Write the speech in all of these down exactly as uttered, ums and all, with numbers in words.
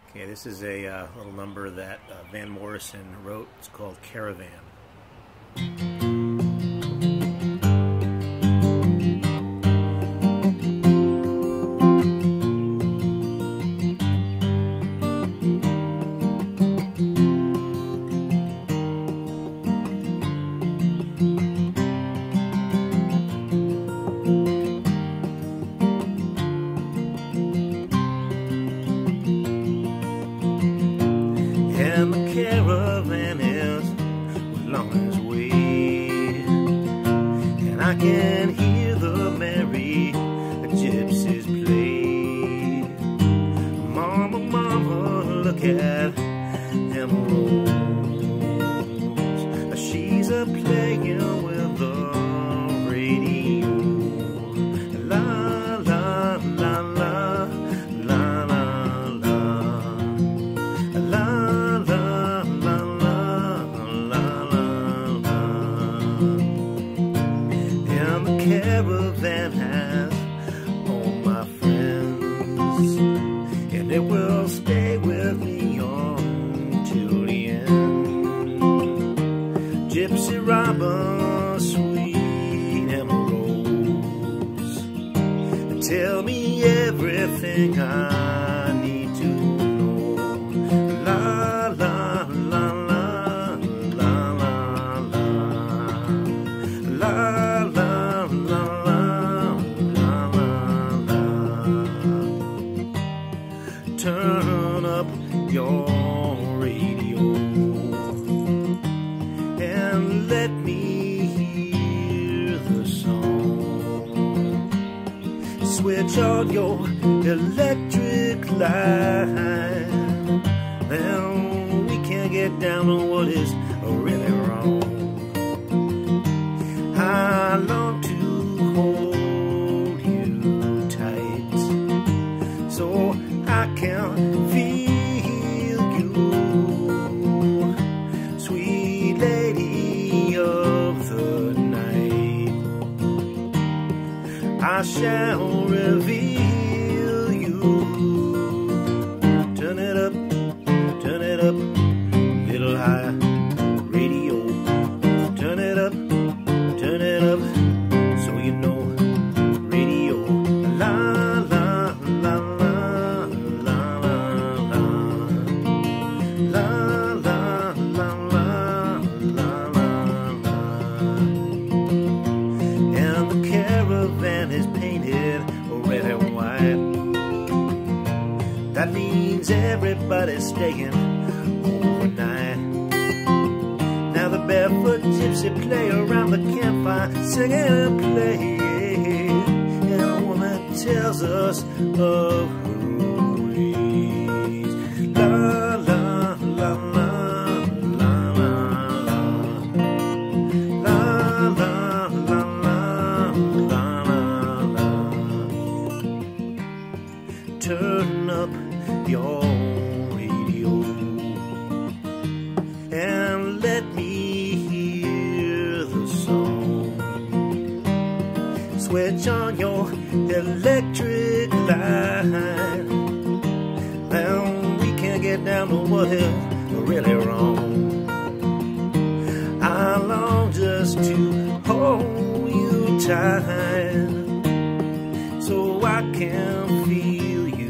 Okay, this is a uh, little number that uh, Van Morrison wrote. It's called Caravan. And the caravan is long as way, and I can hear the merry gypsies play. Mama, mama, look at him roll. She's a playing with the radio. La la la la la la la la. Caravan has all my friends, and it will stay with me until the end. Gypsy Robin, sweet emeralds, tell me everything I need to know. La la la la la la la la. Turn up your radio and let me hear the song. Switch on your electric light, then we can get down on what is really wrong. I long to hold you tight so I can feel you, sweet lady of the night. I shall reveal you. Turn it up, turn it up, little higher, radio. Turn it up, turn it up, so you know, radio. La la la la. Is painted red and white. That means everybody's staying overnight. Now the barefoot gypsy play around the campfire, singing and playing, and a woman tells us of her ways. La la la la la la la la la la. Turn up your radio and let me hear the song. Switch on your electric light, then we can get down to what is really wrong. I long just to hold you tight so I can feel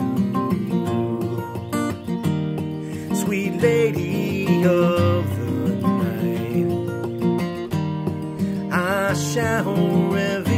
sweet lady of the night. I shall reveal